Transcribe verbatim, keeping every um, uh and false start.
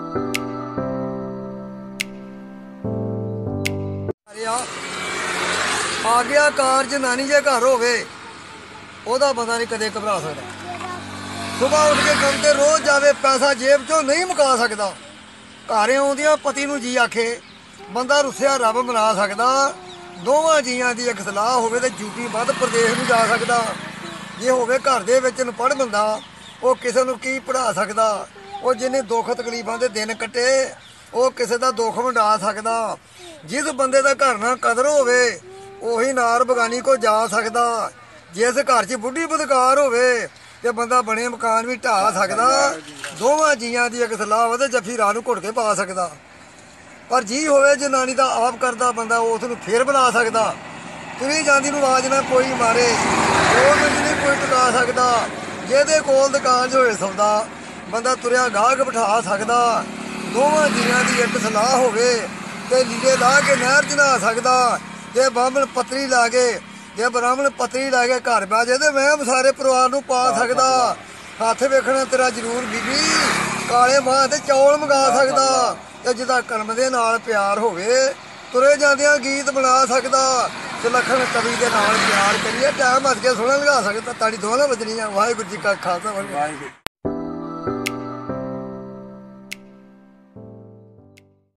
आज्ञाकार जनानी जे घर होवे ओदा बंदा नहीं कदे घबरा सकता। सुबह उठ के काम ते रोज जावे, पैसा जेब चो नहीं मुका सकता। घर आउंदियां पति नूं जी आखे, बंदा रुसिया रब मना सकता। दोवां जीआं दी एक सलाह होवे ते यूपी मध्य प्रदेश नूं जा सकदा। जे होवे घर दे विच अनपढ़ बंदा, वो किसे नूं की पढ़ा सकदा। वो जिन्हें दुख तकलीफां दे दिन कट्टे, वो किसे दा दुख वंडा सकदा। जिस बंदे दा घर ना कदर होवे ਉਹੀ ਨਾਰ ਬਗਾਨੀ को जा सकता। जिस घर च बुढ़ी बदकार होवे ते बंदा बने मकान भी ढा सकता। दोवां जीआं दी एक सलाह होवे ते जफ्फी राह नूं घुट के पा सकता। पर जी होवे जनानी दा आप करदा बंदा उस नूं फेर बना सकता। तुरी जांदी नूं आवाज ना कोई मारे, दो मिंट नहीं कोई टका सकता। जिहदे कोल दुकान च होवे सौदा, बंदा तुरिया गाहक बिठा सकता। दोवां जीआं दी एक सलाह होवे ते लीड़े ला के नहर च नहा सकता। जे ब्राह्मण पतरी ला के जे ब्राह्मण पतरी ला के घर बह जाए तो मैं सारे परिवार नूं पा सकदा। हथ वेखना तेरा जरूर बीबी, काले मां ते चौल मंगा सकदा। ते जिहदा कर्म दे नाल प्यार होवे तुरे जांदियां गीत बना सकदा। सुलखन कवि दे नाल प्यार करिए टाइम हस के सुणन लगा सकदा। ताड़ी दोवां बजनियां। वाहिगुरू जी का खालसा वाहिगुरू।